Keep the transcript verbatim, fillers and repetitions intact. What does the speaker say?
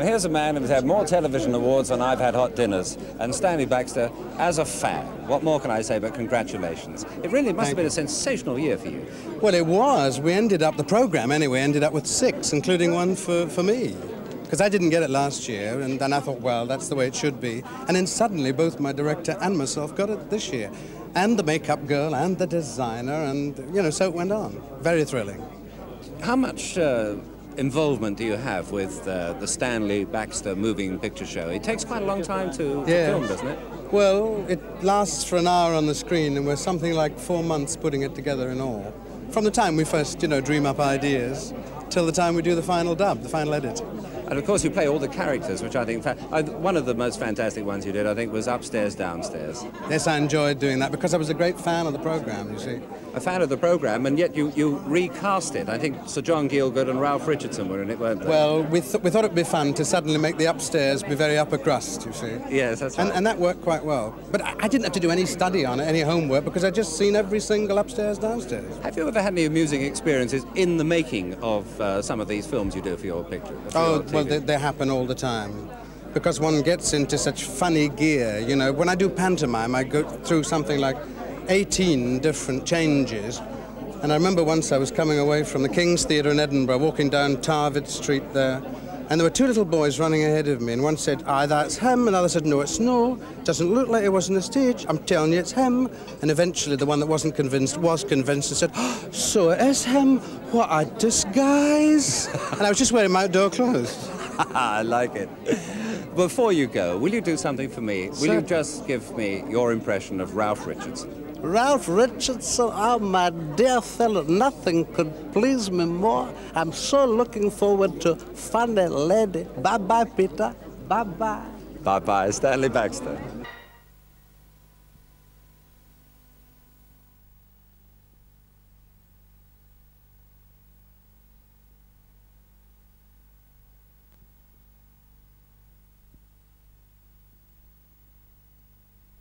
And here's a man who's had more television awards than I've had hot dinners. And Stanley Baxter, as a fan, what more can I say but congratulations. It really must Thank have been you. a sensational year for you. Well, it was. We ended up, the programme anyway, ended up with six, including one for, for me. Because I didn't get it last year, and then I thought, well, that's the way it should be. And then suddenly both my director and myself got it this year. And the makeup girl and the designer, and, you know, so it went on. Very thrilling. How much uh, involvement do you have with uh, the Stanley Baxter moving picture show? It takes quite a long time to, to Yeah. film, doesn't it? Well, it lasts for an hour on the screen, and we're something like four months putting it together in all. From the time we first, you know, dream up ideas, till the time we do the final dub, the final edit. And of course you play all the characters, which I think, fa I, one of the most fantastic ones you did, I think, was Upstairs, Downstairs. Yes, I enjoyed doing that because I was a great fan of the programme, you see. A fan of the programme, and yet you, you recast it. I think Sir John Gielgud and Ralph Richardson were in it, weren't they? Well, we, th we thought it'd be fun to suddenly make the upstairs be very upper crust, you see. Yes, that's right. And, and that worked quite well. But I, I didn't have to do any study on it, any homework, because I'd just seen every single Upstairs, Downstairs. Have you ever had any amusing experiences in the making of uh, some of these films you do for your picture? For Oh, your T V? well, they, they happen all the time. Because one gets into such funny gear, you know. When I do pantomime, I go through something like eighteen different changes. And I remember once I was coming away from the King's Theatre in Edinburgh, walking down Tarvin Street there, and there were two little boys running ahead of me, and one said, "Aye, that's him," and another said, "No, it's no. Doesn't look like it was on the stage. I'm telling you, it's him." And eventually the one that wasn't convinced was convinced and said, "Oh, so it is him. What a disguise." And I was just wearing my outdoor clothes. I like it. Before you go, will you do something for me? Will Sir? you just give me your impression of Ralph Richardson? Ralph Richardson, oh my dear fellow, nothing could please me more. I'm so looking forward to Funny Lady. Bye-bye, Peter. Bye-bye. Bye-bye, Stanley Baxter.